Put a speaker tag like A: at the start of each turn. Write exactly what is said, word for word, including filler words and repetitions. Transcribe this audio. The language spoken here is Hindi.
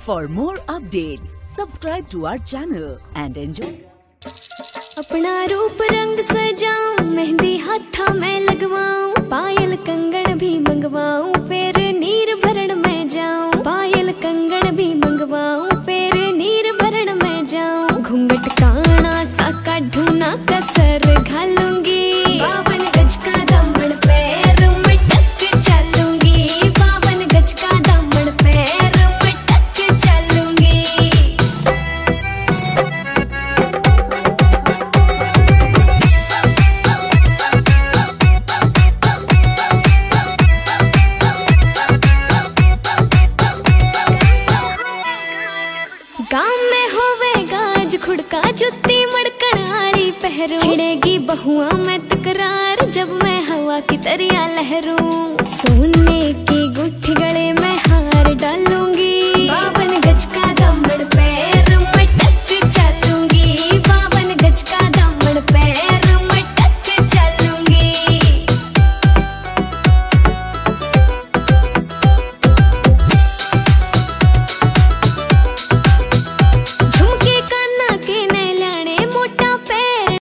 A: For more updates, subscribe to our channel and enjoy.
B: अपना रूप रंग सजाऊं, मेहंदी हाथा में लगवाऊं, पायल कंगन भी मंगवाऊं, फिर नीर भरण में जाऊं। पायल कंगन भी मंगवाऊं, फिर नीर भरण में जाऊं। घूंघट काना सा काढूं ना कसर घालूंगी, बावन गज का दामन पैर में टक चलूंगी। बावन गज का दामन पैर में टक चलूंगी। गाँव में होवेगा आज खुड़का, जुत्ती मड़कण आली पहरू। छिड़ेगी बहुआ में तकरार, जब मैं हवा की तरिया लहरूं। सोने की